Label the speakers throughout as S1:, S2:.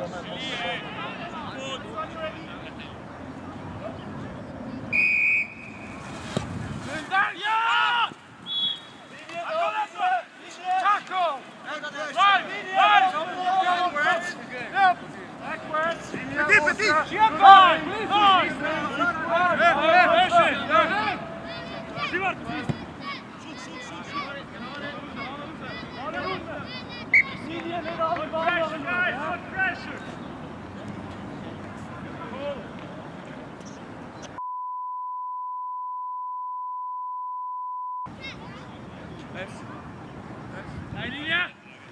S1: Dai linea!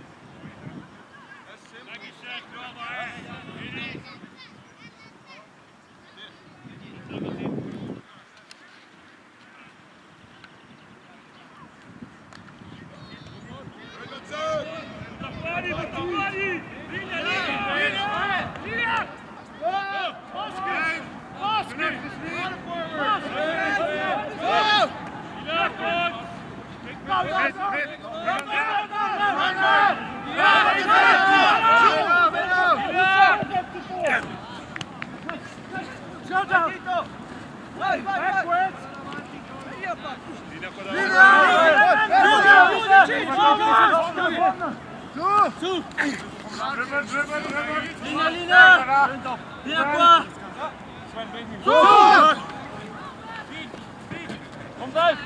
S1: Linea qua! Kom daar!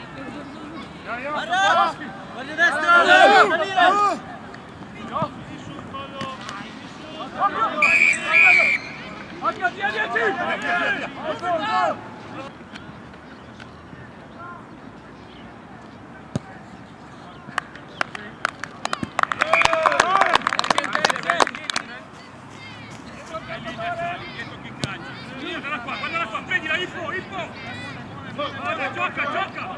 S1: Guarda destra! Salire! Guardala qua, prendila, Ippo! Gioca!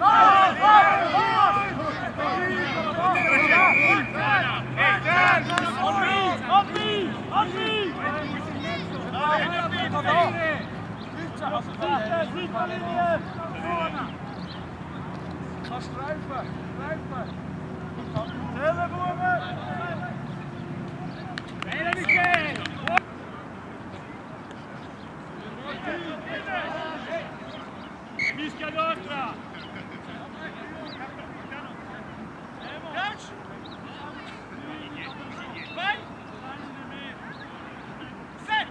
S1: Zitta linje! Ga struiven! Telefonen! Bene Michele! Mischia d'Ostra! Vai! Set!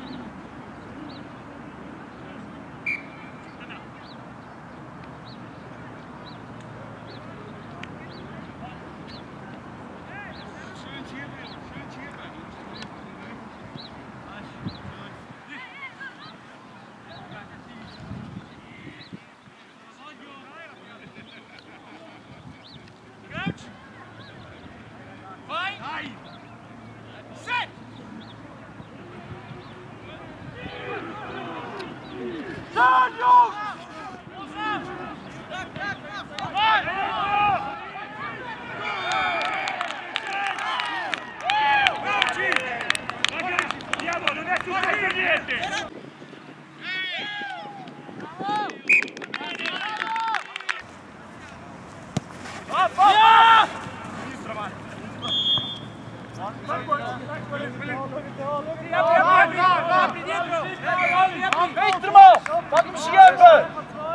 S1: Fatemi schiaffare!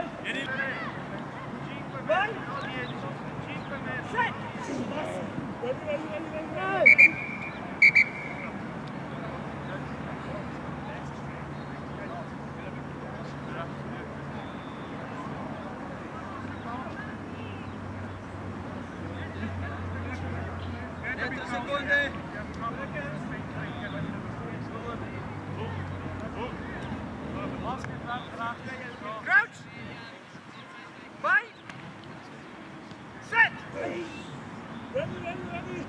S1: Crouch! Vai! Set! Ready!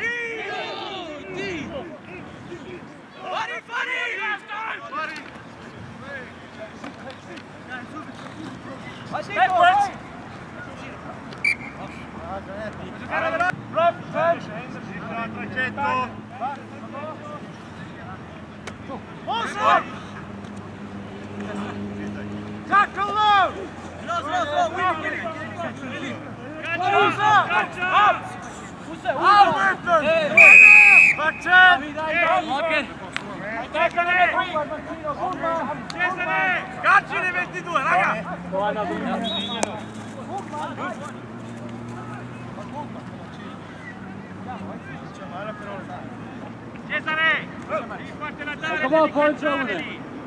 S1: D! Funny! Backwards! Rough, touch! Awesome! Tackle low! Back 10! Scacci le 22, raga! Cesare! Devi farti la zona!
S2: Come on, point over.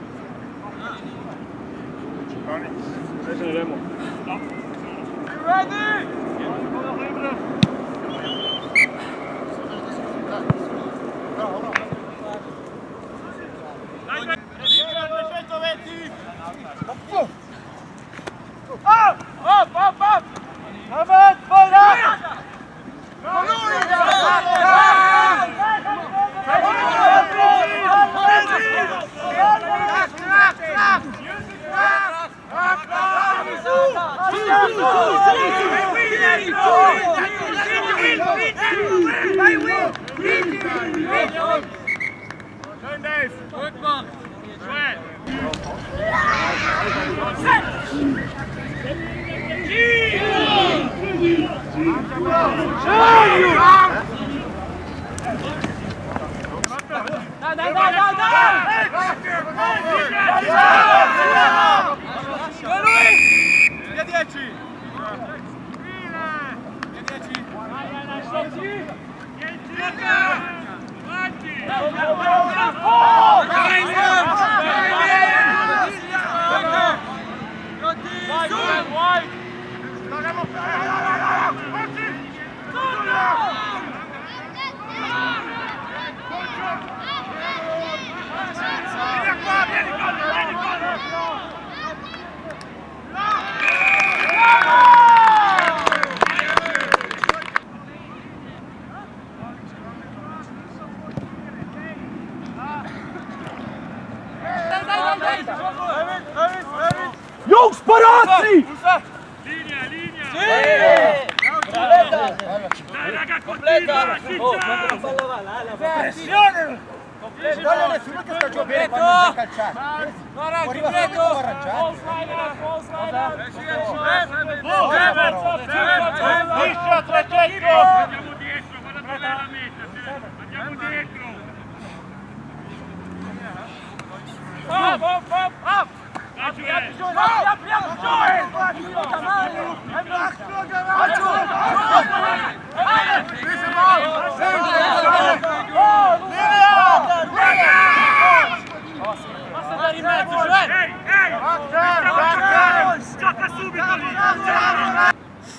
S1: Ready? Up! Ahmed, fight up! Turn Dave. Good man.
S2: Jungs, sparati!
S1: Linea!
S3: Dai raga, completa!
S1: Pressione!
S4: Guarda nessuno che sta giocando quando non calciato. Arriva subito a arrangiare.
S1: Liscio, 300!
S3: Andiamo dietro, vado a trovare la meta. Andiamo dietro.
S1: Up! Basta andare in mezzo,
S3: Gioca subito lì!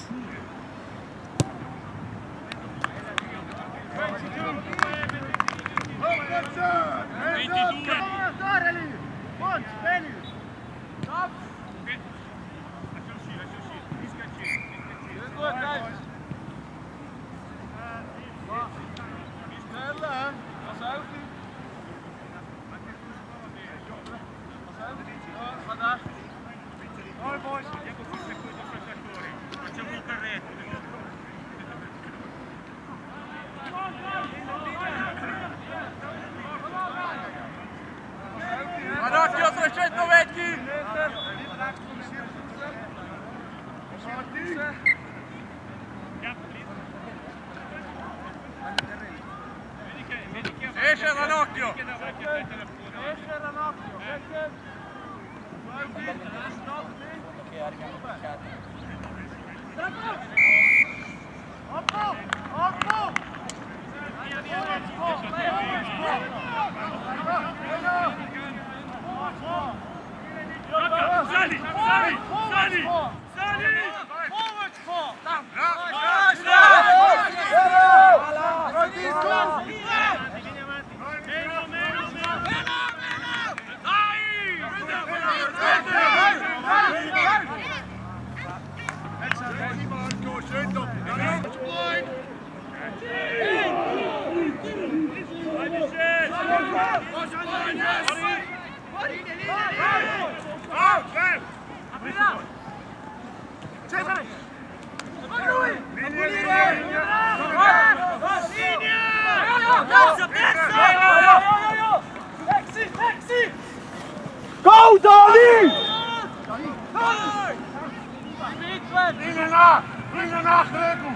S3: Facciamo un carretto.
S1: Marocchio 320! Esce Ranocchio!
S3: Sali!
S2: Go, Dani!
S1: Vrienden nach, Gretel!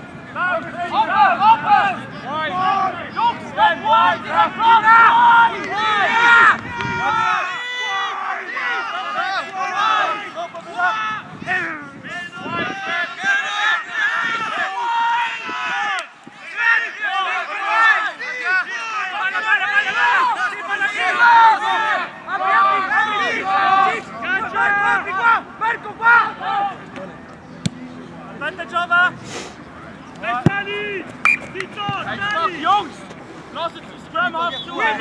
S3: Open! Jungs, stand wide! Aspetta Giova! Stani! Zitto! Stani!
S1: Jungs! Lass uns das Scrum abtun!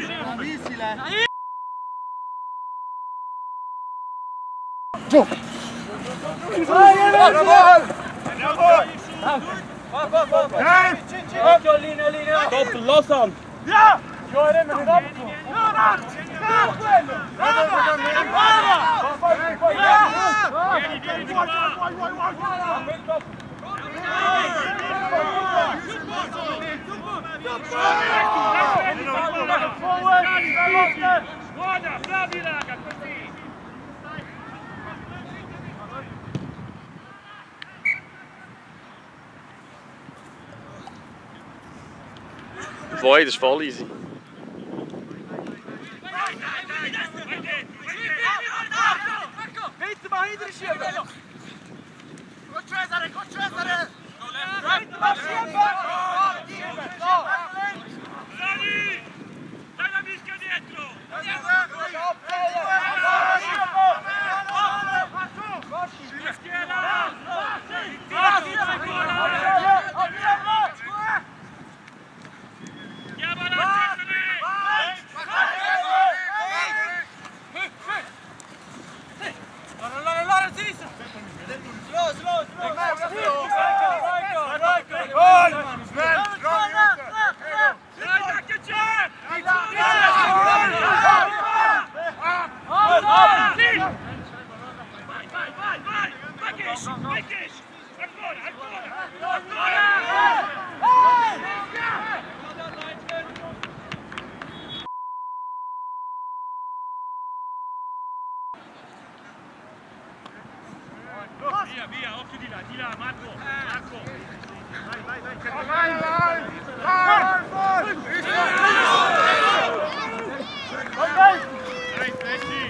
S4: Giù!
S2: Occhio, linea, linea. Doppel, los an.
S1: Ja!
S3: Vieni qua! Buona, bravi raga, così!
S5: Boy, das ist voll easy.
S1: Bitte mal hinterschieben! Con Cesare, con Cesare!
S3: Dani! Dai la mischia dietro! Via, via, occhio di là, Marco, Marco. Vai, vai, Dai, Flecci.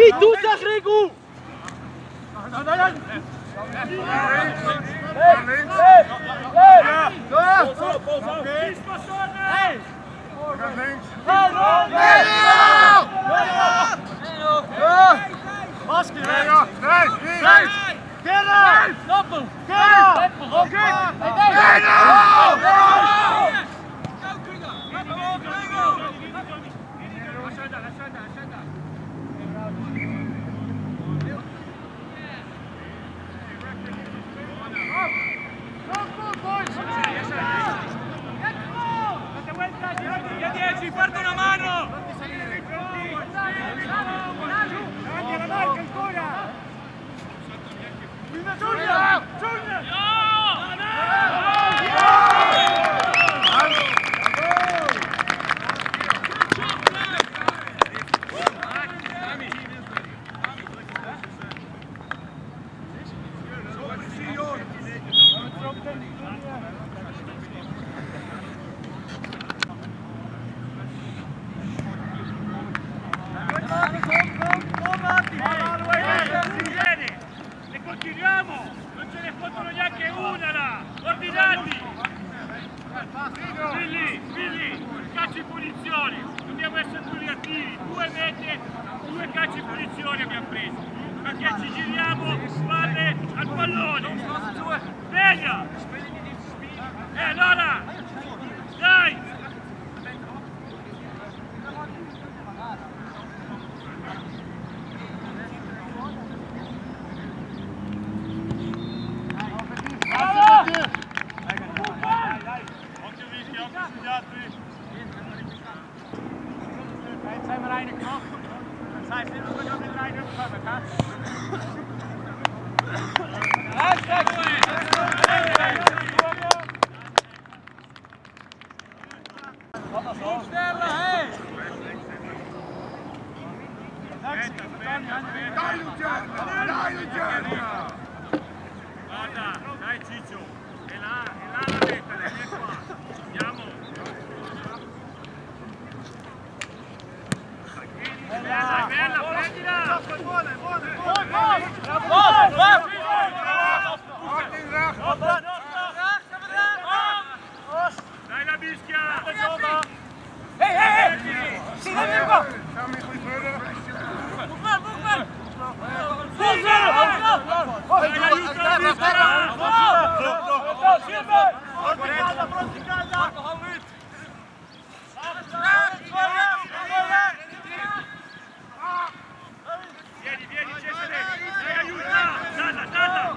S2: Vite, tout ça, Grégou!
S3: Porta una mano! E continuiamo! Non ce ne fottono neanche una là! Ordinati! Billy, calci e punizioni! Dobbiamo essere più reattivi! 2 mete, 2 calci e punizioni abbiamo preso! Perché ci giriamo spalle al pallone! Sveglia! Allora! Dai!
S1: Zijn we Reiner kracht? Zij vinden we ook in Reiner gevangen, hè?
S3: Guarda, dai Ciccio, è là la meta, vieni qua, andiamo. Dai, bella, prendila! Dai la bischia!
S1: Zie je hem wel?
S3: Vieni Cesare, dai aiuta! Dalla!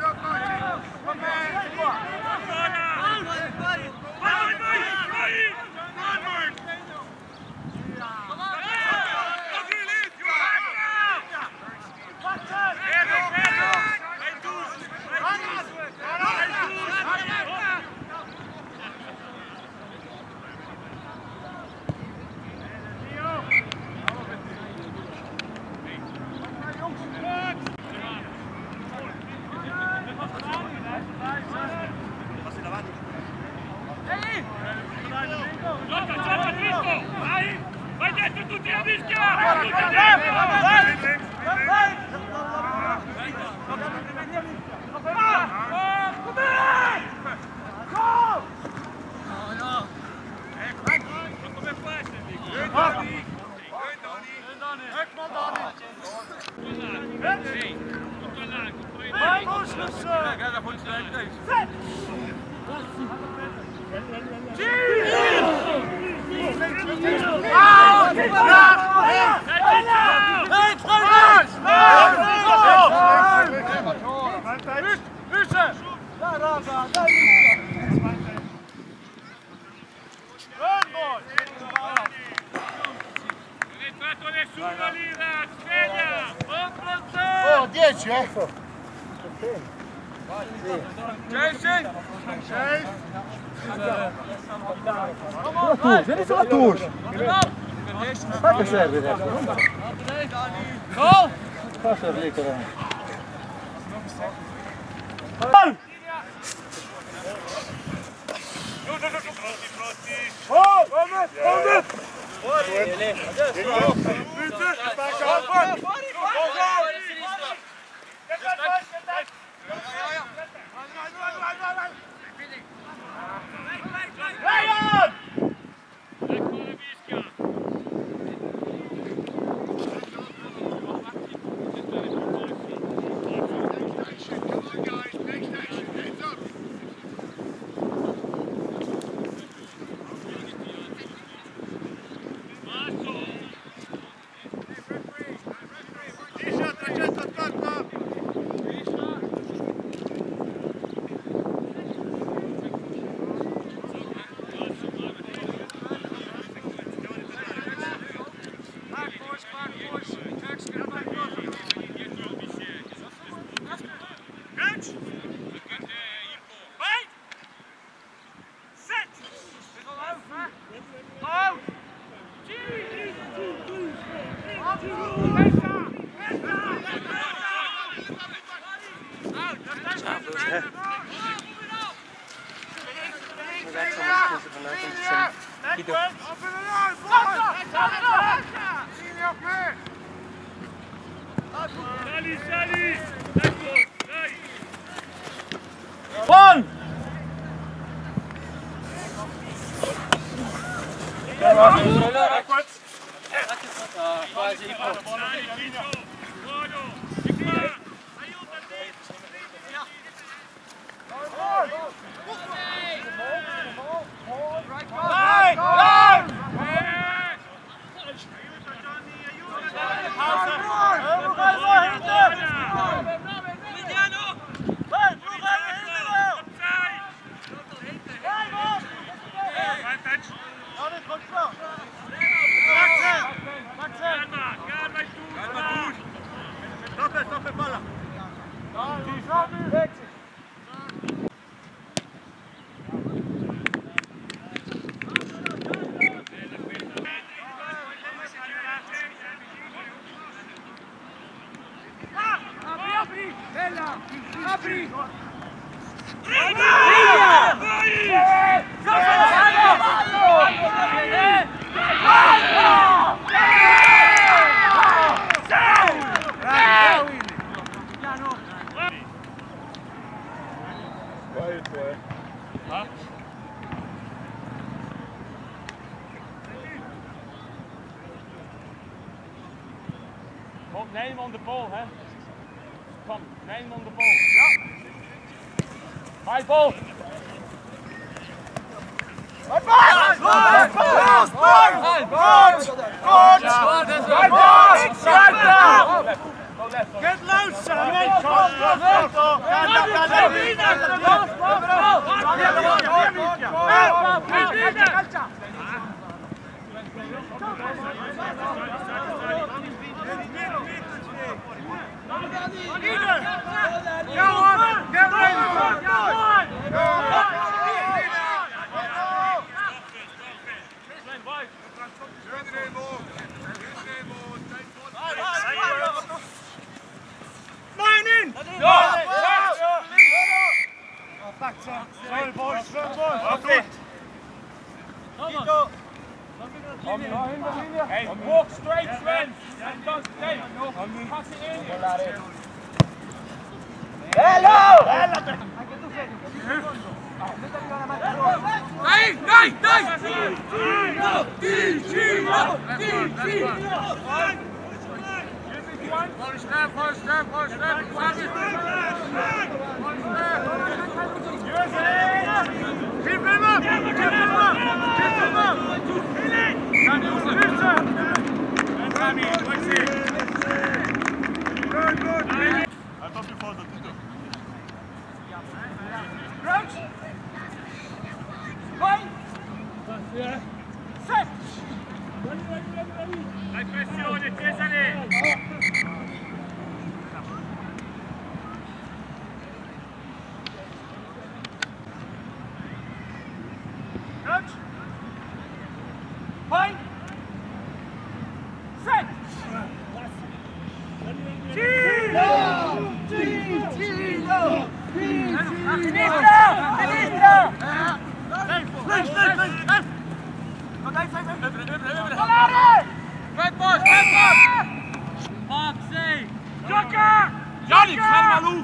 S3: Gioca dritto! Vai dentro tutti la mischia! Come fa a essere lì? Tutto all'arco, poi guarda funziona il non è entrato nessuno lì, sveglia!
S4: Oh, 10, ecco. Sulla touche, vieni sulla touche. Sai che serve adesso? No! Fa servire però.
S3: Fuori!
S2: se vanuit komt te zijn. Guido.
S3: Sali, sali! Ecco, dai!
S2: One!
S3: Buono! Di qua! Aiutati!
S1: Dai! Dai!
S3: Aiuta Gianni, calma il tutto!
S1: Stoppe palla!
S3: Apri! Bella! Apri!
S2: Kom, neem hem aan de bal, hè. Kom, neem hem aan de bal. Ja. High ball.
S1: Get loose, Sorry boys,
S2: Hey, walk straight, Sven. And don't stay. Pass it in.
S3: Dai pressione, Cesare!
S2: Gianni, ferma Luf.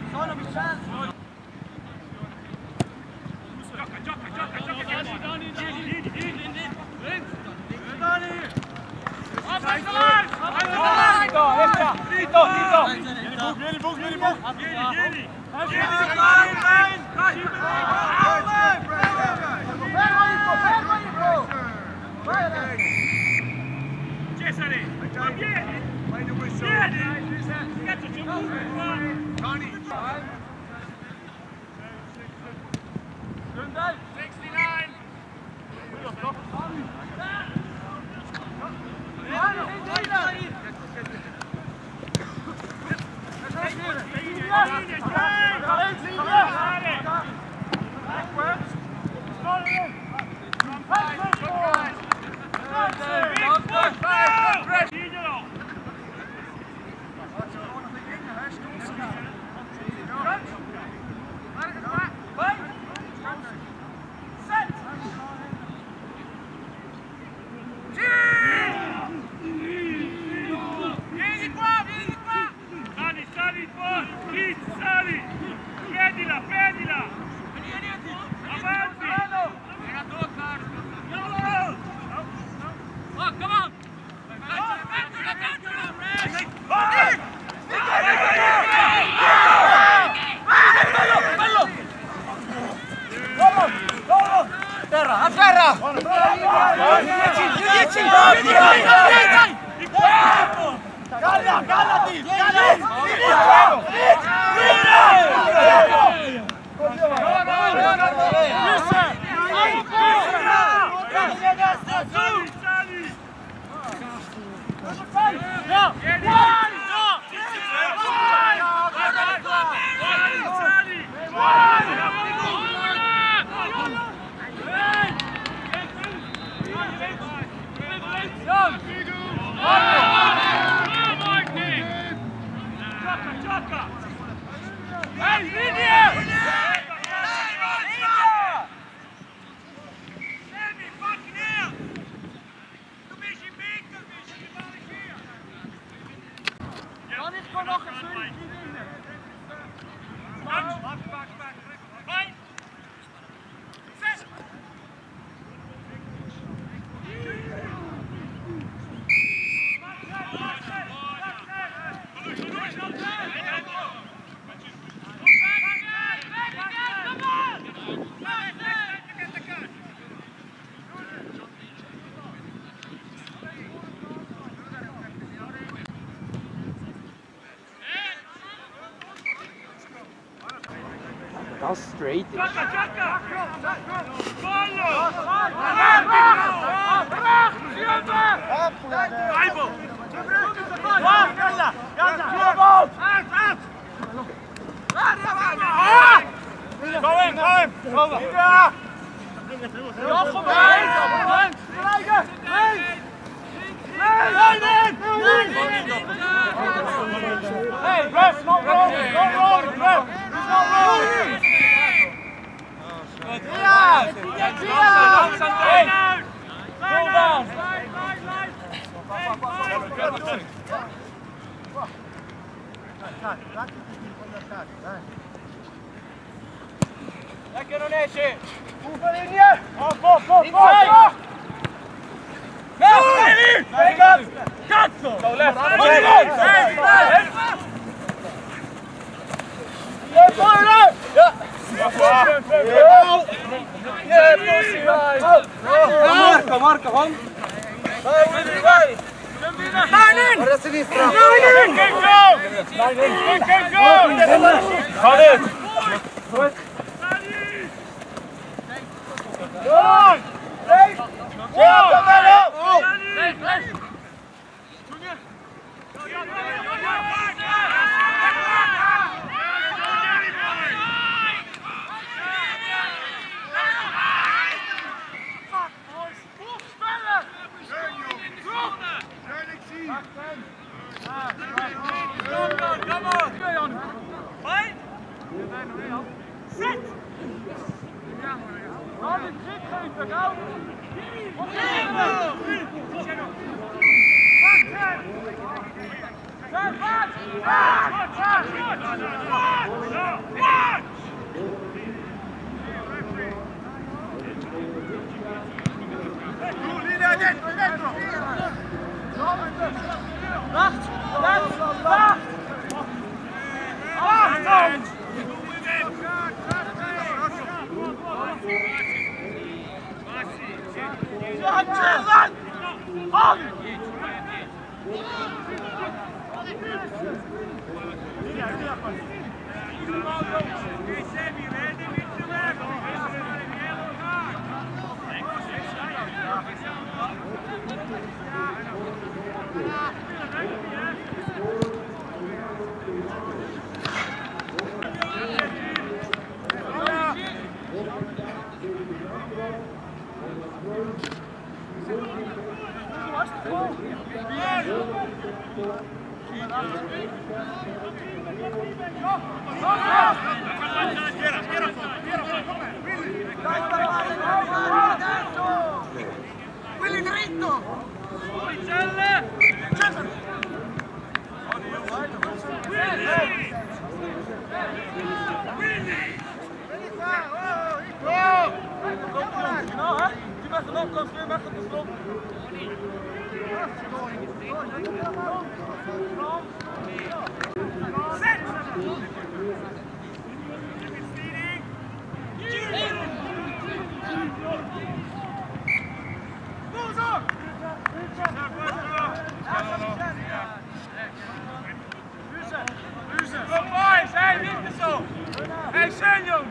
S3: Cesare, vieni! Vieni! Cazzo c'è un buco qua!
S1: Afferra! Calla, callati!
S5: That's straight.
S1: Hey, ref, not rolling, not rolling, ref, he's not rolling. Lekker non esce! Hoeveel linje! Inside! Cazzo! Go left!
S4: Marca, marca, Juan. Guarda a sinistra. Willy dritto!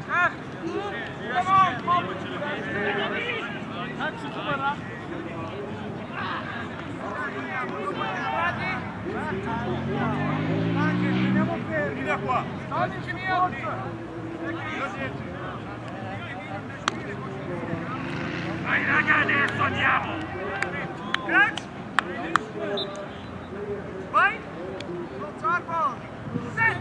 S3: Vai raga, adesso andiamo! Catch! Vai! Set!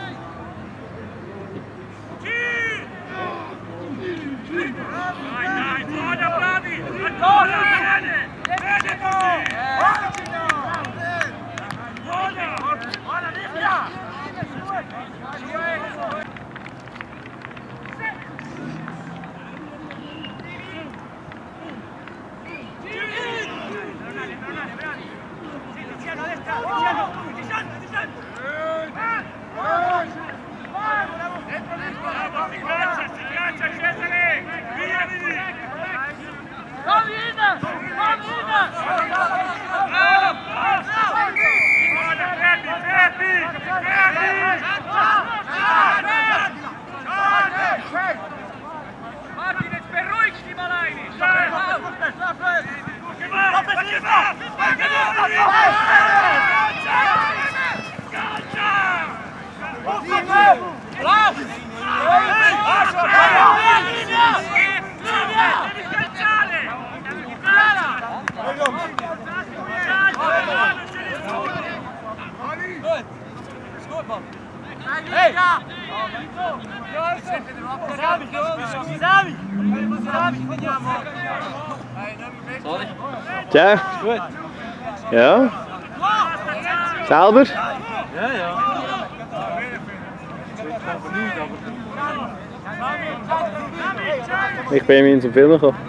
S3: Vai dai, buona, bravi! Ancora, bene! Bene così! Buona! Buona, Livia!
S1: Martinez per Ruiz di Malaini!
S5: Ciao. Ja? Selber?
S4: Ja, ja.
S5: Ich bin in zum Film gekommen.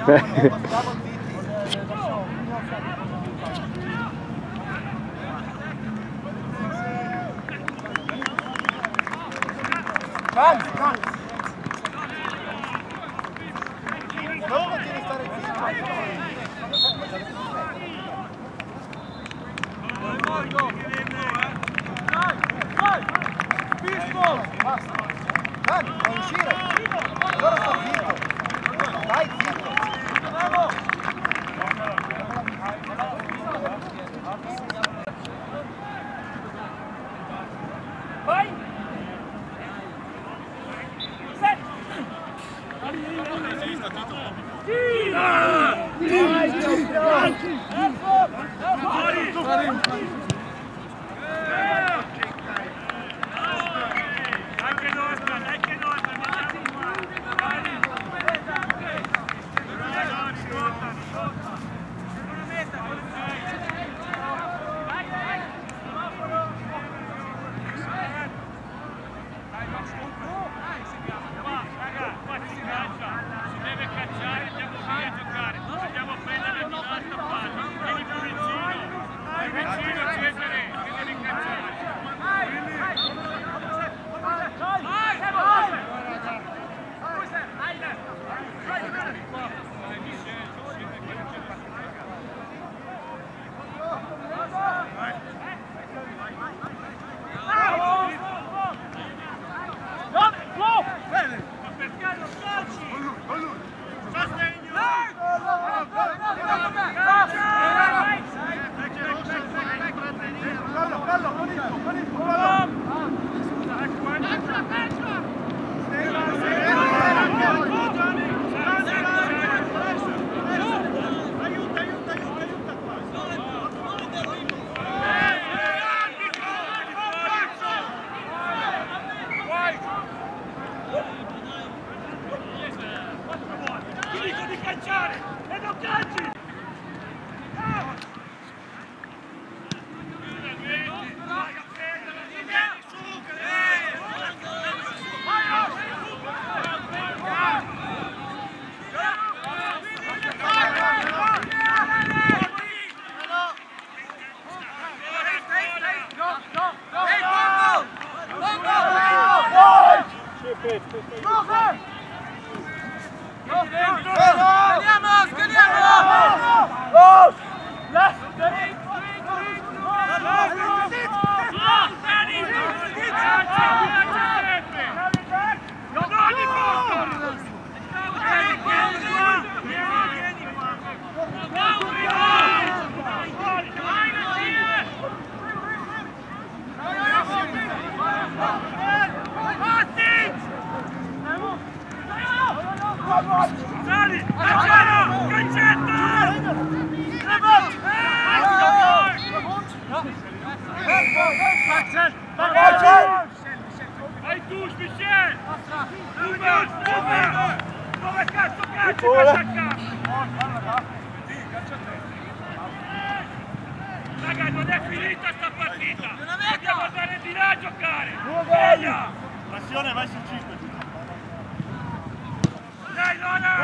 S1: ¡Vamos! ¡Queríamos!
S3: Sali! Angelo! Cancetto! Vai tu, Michel! Dove cazzo calci per attaccare? Raga, non è finita sta partita! Dobbiamo andare di là a giocare!
S1: Passione, vai su 5.
S3: Dai, Lola!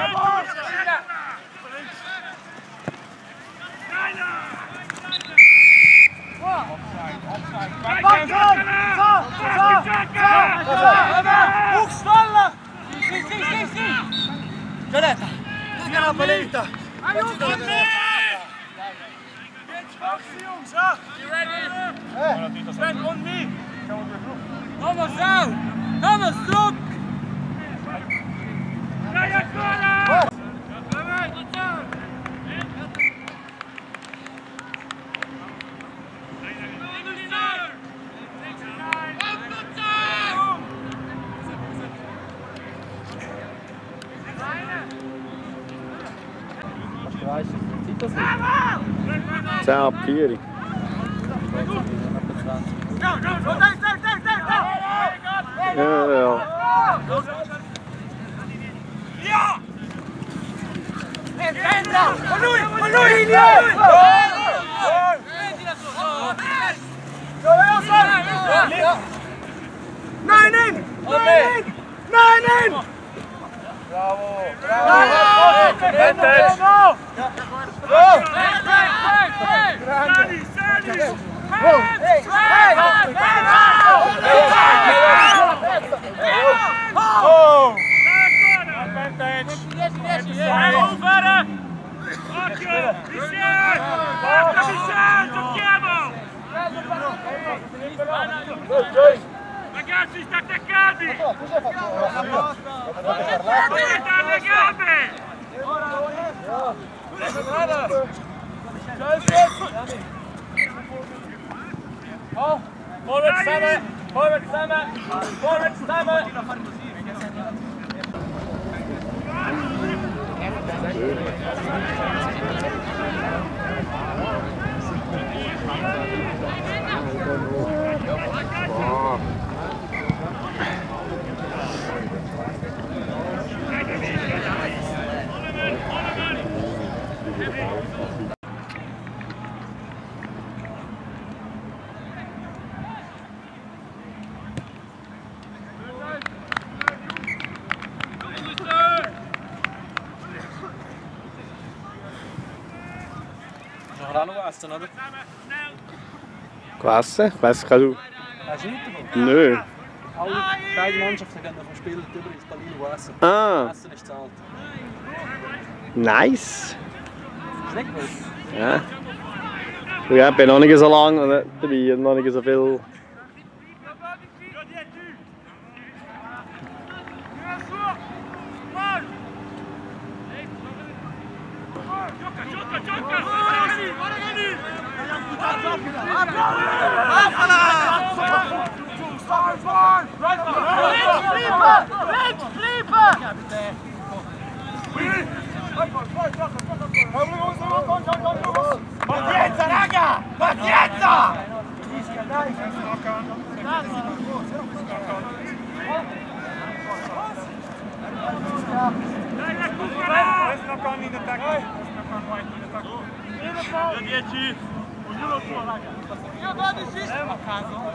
S3: Dai, là! Vai,
S1: Gianetta, raga la paletta.
S3: Aiuto me!
S1: Sven, on me.
S3: Thomas out! Thomas, terug! Dai ancora!
S5: Ciao, Pieri.
S3: Ragazzi, state calmi! Guarda le gambe!
S2: Forward stammen! Forward stammen! Forward stammen!
S1: Nog aan nog essen, oder?
S5: Klasse, weiss ich auch.
S1: Hast du weitergekommen?
S5: Nö.
S1: Beide Mannschaften gehen vom Spiel über ins Berlin essen.
S5: Ah,
S1: Essen ist zahlt.
S5: nice.
S1: Ist nicht gewusst?
S5: Ja. Ja, ich bin noch nicht so lange dabei und noch nicht so viel.
S1: Pazienza, raga! Pazienza!
S3: Dai, recupera!
S1: Questo con in attacco. 10. Ognuno suo, raga. Io vado in sistema. A caso.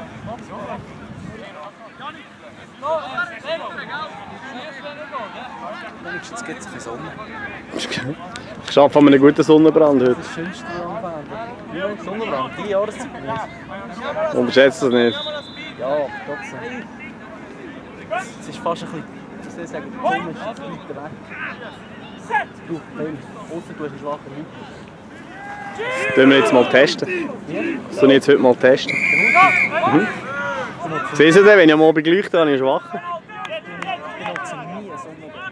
S1: Wenigstens gibt es ein Sonne.
S5: Ich arbeite an einem guten Sonnenbrand heute.
S1: Das schönste Sonnenbrand. Sonnenbrand, die Jahreszeit nicht.
S5: Unterschätzt das nicht.
S1: Ja, trotzdem. Es ist fast ein bisschen, ich soll sagen, die Sonne ist weiter weg. Es braucht viel. Ausser du hast einen schwachen Hut.
S5: Das tun wir jetzt mal testen. Das tun wir jetzt heute mal testen. Mhm. Sehen Sie denn, wenn ich am Abend leuchte, habe ich einen schwachen.
S1: Ich benutze nie einen Sonnenbrand.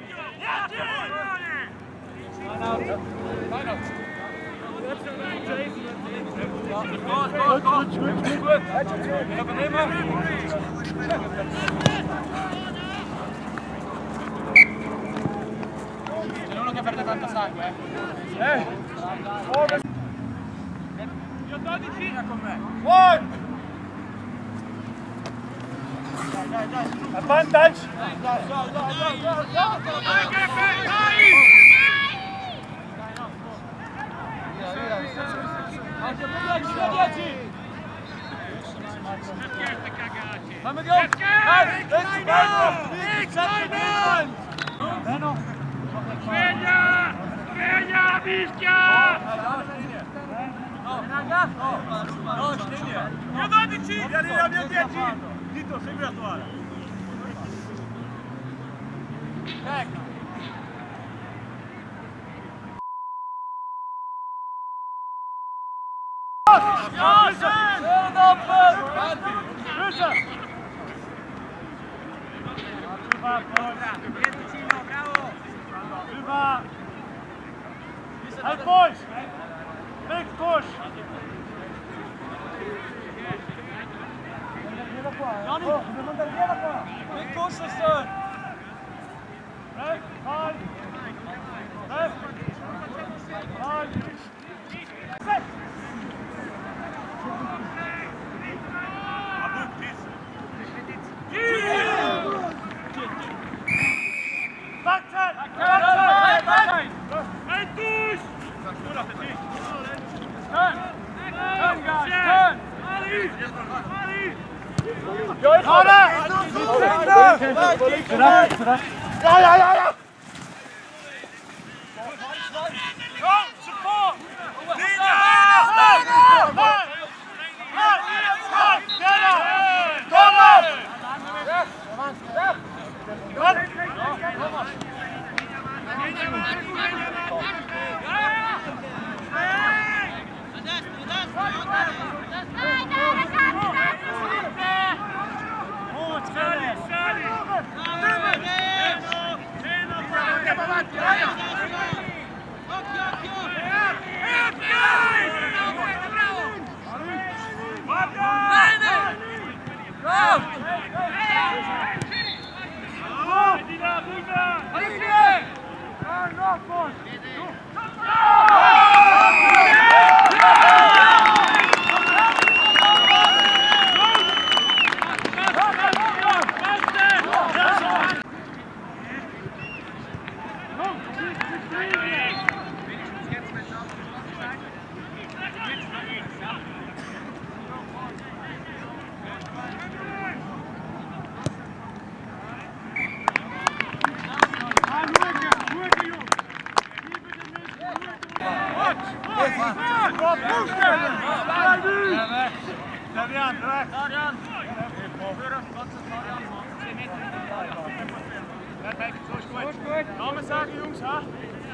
S1: mica perde tanto sangue,
S3: Io 12.
S2: con me.
S3: One. Advantage.
S2: Fammi go!
S3: Sveglia! Sveglia la mischia!
S2: No, scendi!
S3: Io 12!
S2: Vieni, mio 10! Dito, segui la tua.
S3: Ecco!
S2: Hey boys! Big push! Johnny, dobbiamo andare via da qua! Big push, sister! Left, hard! Left! Hard! Set! Back ten! Back ten!
S3: Hey, touche!
S2: Turn! Turn, guys! Turn!
S3: Ali! Ali!
S2: Ja! Go! Support!
S3: Namen sagen, Jungs, ha?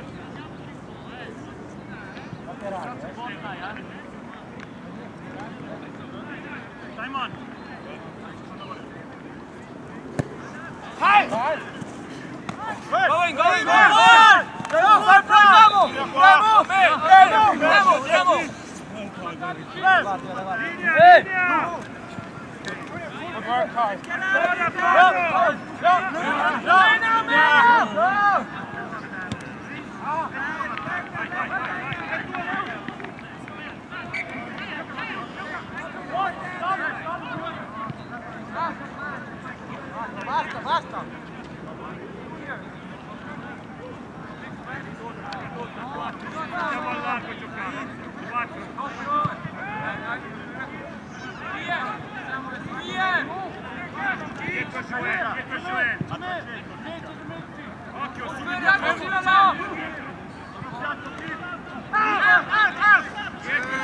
S3: Simon! Hey!
S2: Going! Bravo!
S3: Linea!
S2: Good work, Kai.
S1: Basta!
S3: Andiamo al largo a giocare. 4. Dietro Joel. Occhio, subito. Dietro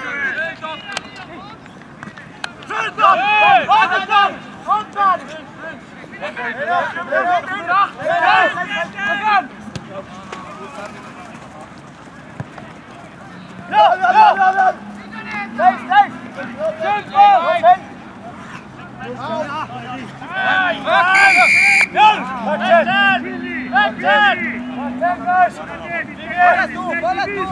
S2: Falla tu!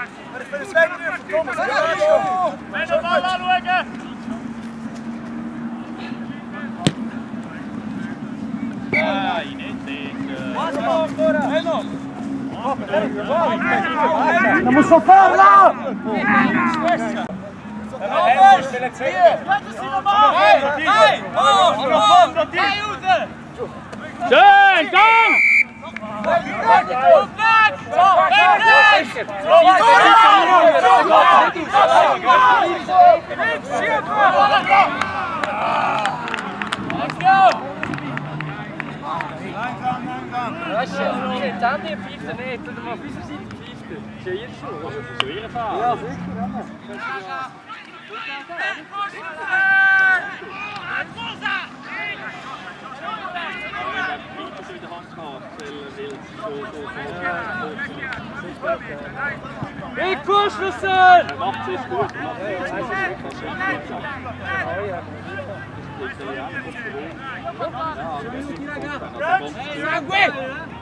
S3: Bene, palla, Luege!
S2: Basta ancora! No!
S4: Non posso farla!
S2: Schön, komm!
S1: Tanti pfeift er nicht, oder mal auf unserer Seite pfeift er. Das ist ja ihr Schuld. Das ist so ihr Fall. Ja, sicher. Big Kuschelsen! Er macht es gut. Sangue!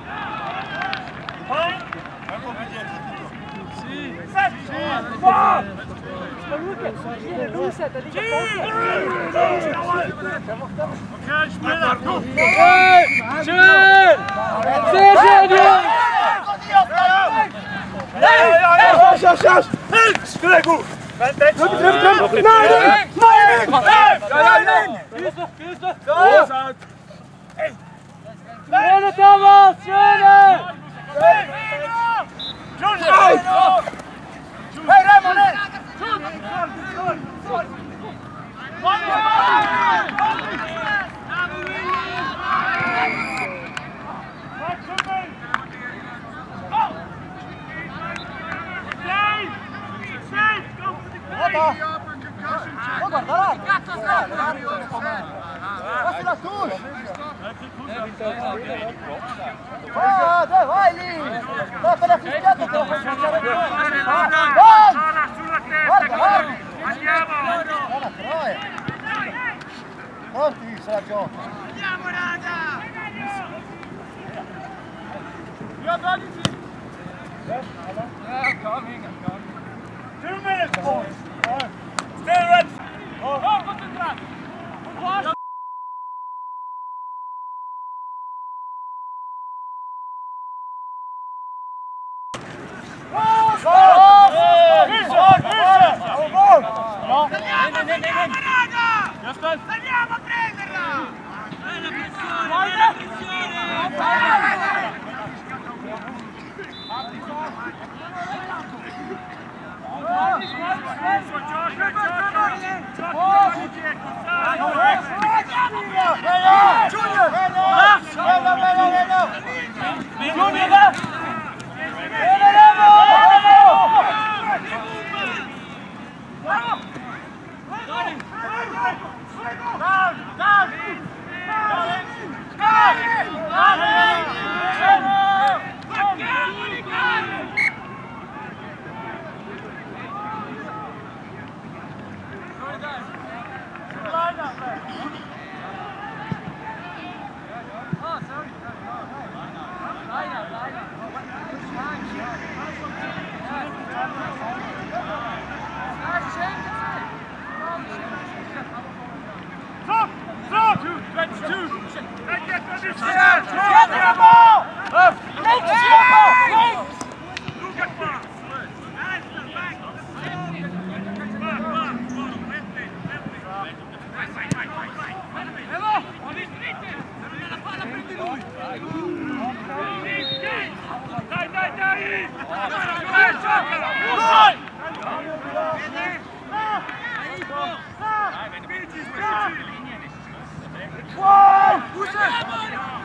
S1: Schön! Sehr schön, Jungs!
S3: Speel goed!
S1: Schöne Thomas! Schöne!
S3: Hey Raymond!
S4: Lascia la touche! Dai, vai lì! No, per la fischiata te lo fai fischiare tu! Guarda!
S3: Andiamo!
S4: Guarda, troia! Forti se la gioca!
S3: Andiamo, raga!
S2: Ja, 12!
S3: Coming. 2 minutes, boys! Stay ready! Concentrate! Andiamo a prenderla! Bella Dai!